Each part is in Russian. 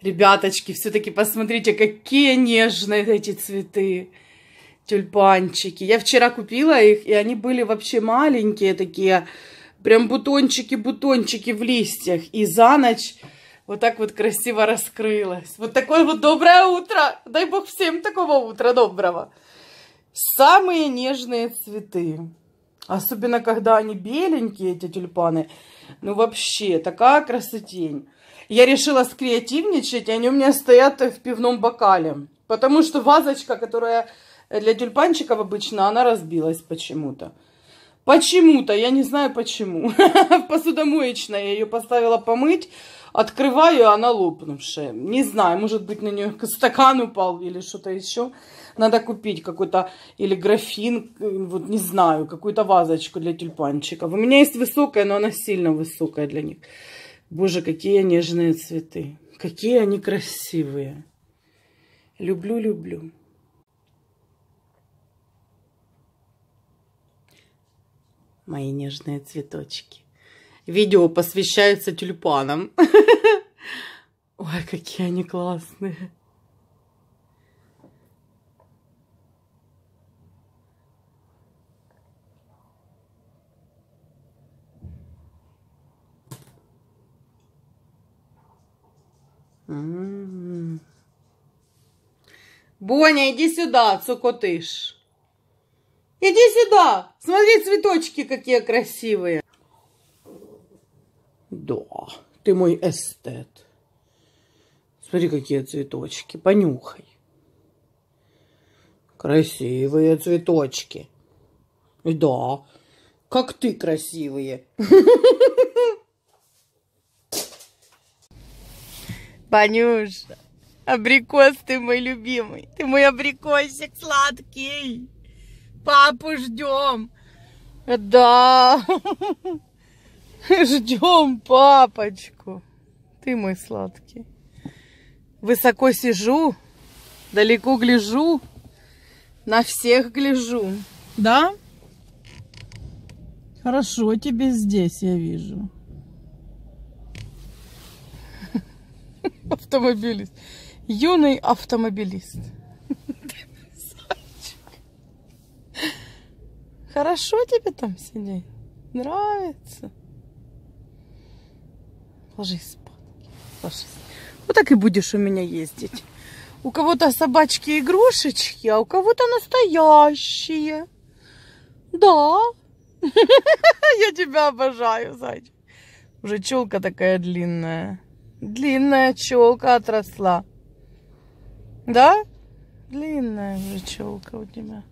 Ребяточки, все-таки посмотрите, какие нежные эти цветы. Тюльпанчики. Я вчера купила их, и они были вообще маленькие такие. Прям бутончики в листьях. И за ночь вот так вот красиво раскрылась. Вот такое вот доброе утро. Дай бог всем такого утра доброго. Самые нежные цветы. Особенно, когда они беленькие, эти тюльпаны. Ну, вообще, такая красотень. Я решила скреативничать, и они у меня стоят в пивном бокале. Потому что вазочка, которая для тюльпанчиков обычно, она разбилась почему-то. Почему-то, я не знаю почему. В посудомоечной я ее поставила помыть. Открываю, она лопнувшая. Не знаю, может быть, на нее стакан упал или что-то еще. Надо купить какой-то, или графин, вот не знаю, какую-то вазочку для тюльпанчиков. У меня есть высокая, но она сильно высокая для них. Боже, какие нежные цветы. Какие они красивые. Люблю, люблю. Мои нежные цветочки. Видео посвящается тюльпанам. Ой, какие они классные. Боня, иди сюда, цукотыш. Иди сюда. Смотри, цветочки какие красивые. Да, ты мой эстет. Смотри, какие цветочки. Понюхай. Красивые цветочки. Да, как ты красивые. Понюша, абрикос ты мой любимый. Ты мой абрикосик сладкий. Папу ждем. Да. Ждем папочку. Ты мой сладкий. Высоко сижу, далеко гляжу, на всех гляжу. Да? Хорошо тебе здесь, я вижу. Автомобилист. Юный автомобилист. Хорошо тебе там сидеть? Нравится? Ложись спать. Ложись. Вот так и будешь у меня ездить. У кого-то собачки игрушечки, а у кого-то настоящие. Да. Я тебя обожаю, зайчик. Уже челка такая длинная. Длинная челка отросла. Да? Длинная уже челка у тебя.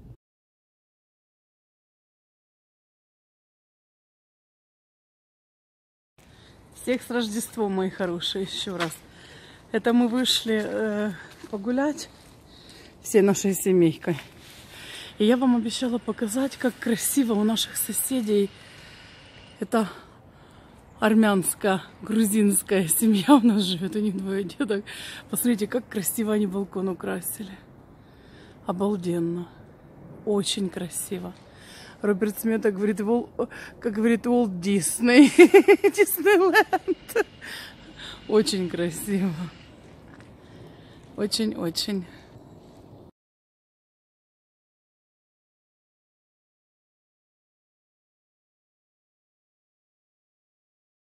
Всех с Рождеством, мои хорошие, еще раз. Это мы вышли погулять всей нашей семейкой. И я вам обещала показать, как красиво у наших соседей. Это армянская, грузинская семья у нас живет, у них двое деток. Посмотрите, как красиво они балкон украсили. Обалденно. Очень красиво. Роберт Смета говорит, как говорит Уолт Дисней. Диснейленд. Очень красиво. Очень-очень.